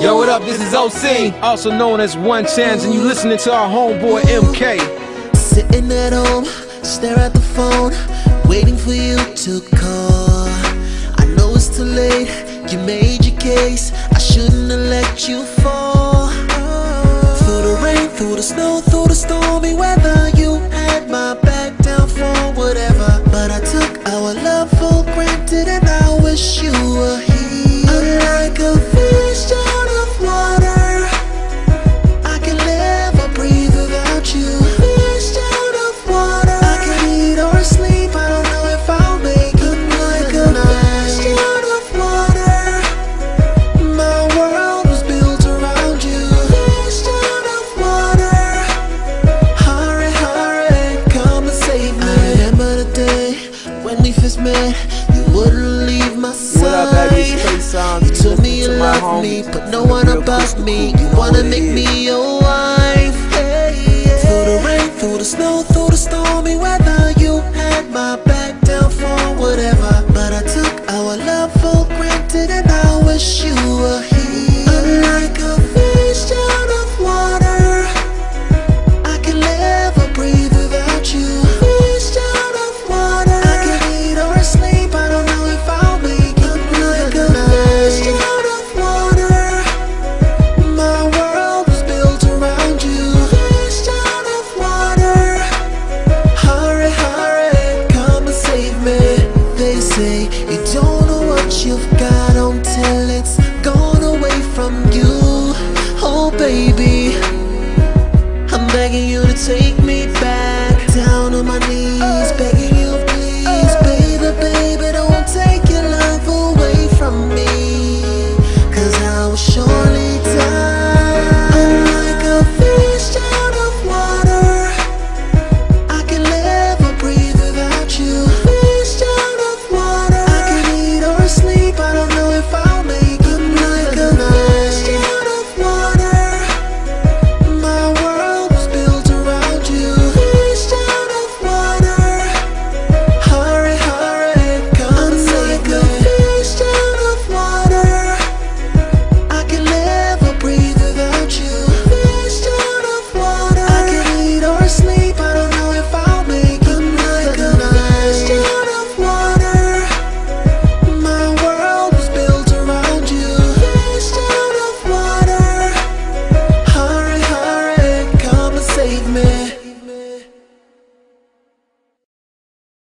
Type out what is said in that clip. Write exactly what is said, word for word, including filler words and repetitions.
Yo, what up? This is O C, also known as One Chance, and you listening to our homeboy M K. Sitting at home, stare at the phone, waiting for you to call. I know it's too late, you made your case, I shouldn't have let you fall. Through the rain, through the snow, through the stormy weather, you had my back down for whatever. But I took our love for granted, and I wish you were here. Unlike a fish out of water, I can live or breathe without you. Fish out of water, I can eat or sleep, I don't know if I'll make it. Like a fish out of water, my world was built around you. Fish out of water, hurry, hurry, come and save me. I remember the day when we first met, you wouldn't leave my side. You told me you love me, but no one above me. You wanna make me your wife. Hey, yeah. Through the rain, through the snow, through the stormy weather, you had my back down for whatever. But I took our love for granted, and I wish you